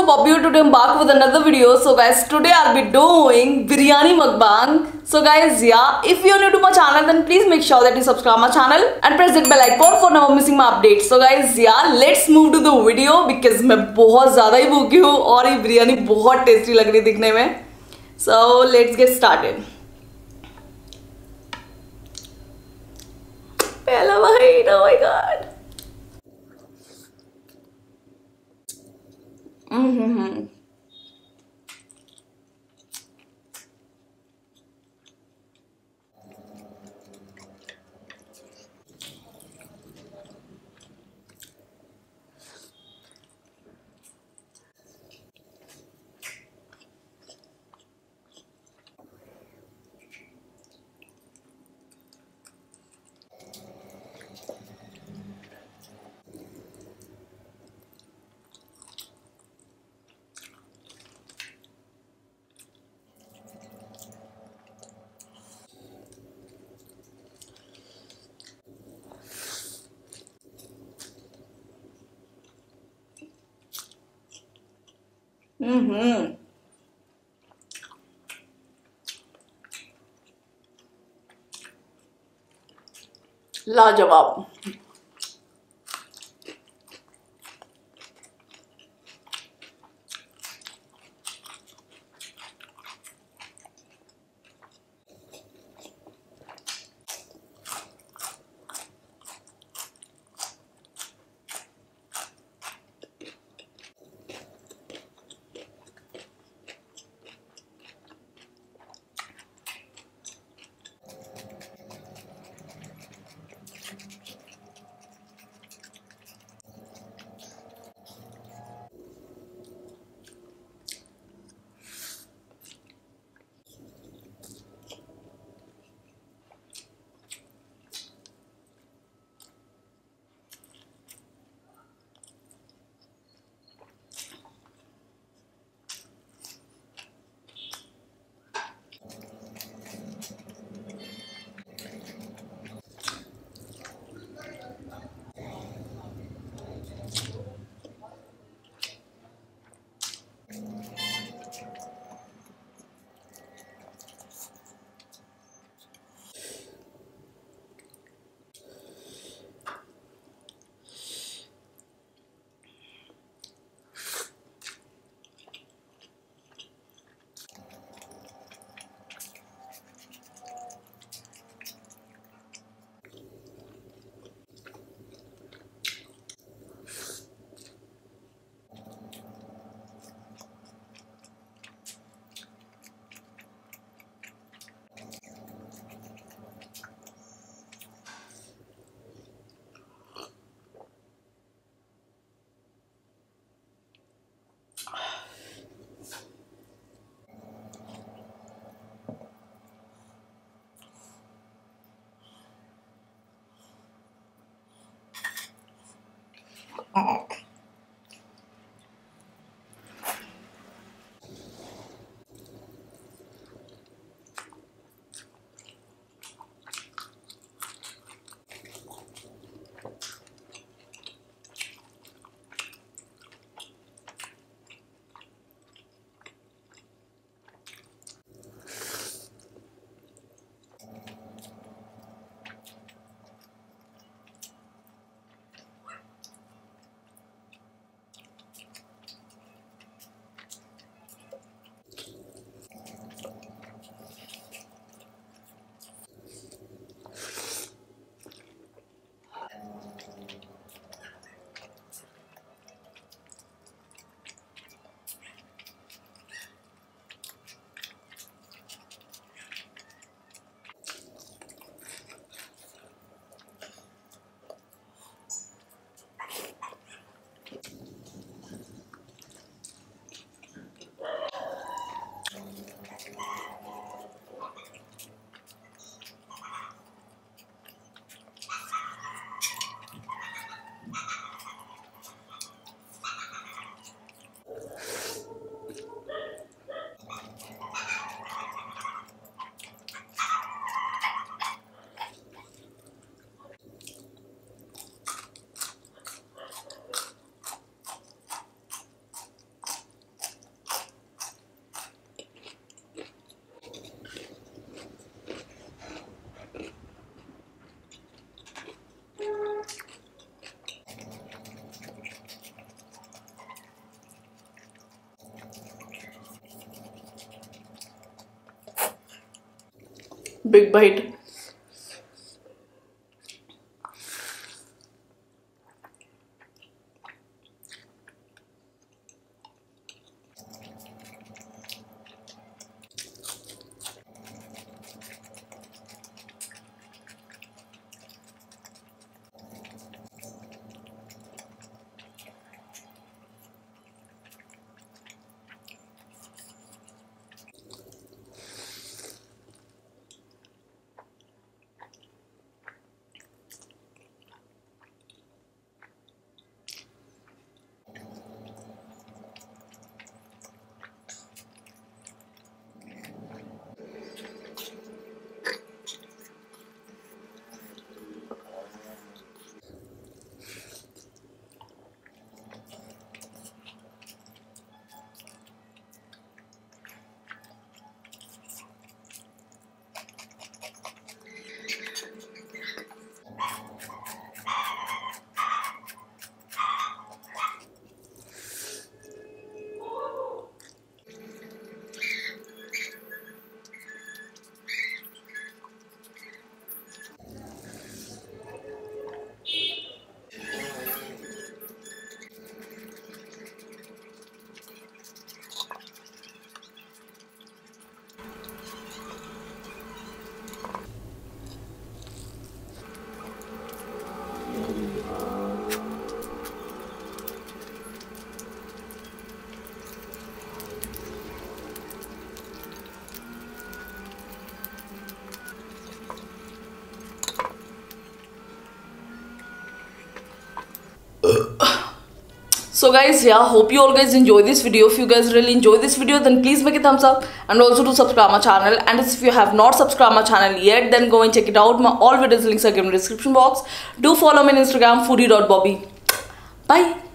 Bobby, today I'm back with another video. So guys, today I'll be doing biryani mukbang. So guys, yeah, if you're new to my channel, then please make sure that you subscribe my channel and press that bell icon for never missing my updates. So guys, yeah, let's move to the video because मैं बहुत ज़्यादा ही भूखी हूँ और ये बिरयानी बहुत tasty लग रही है दिखने में. So let's get started. पहला bite, oh my god. लाजवाब. Big bite. So guys, yeah, hope you all guys enjoy this video. If you guys really enjoy this video, then please make a thumbs up and also do subscribe my channel. And if you have not subscribed my channel yet, then go and check it out. All videos links are given in the description box. Do follow me on Instagram, foodie.bobby. Bye.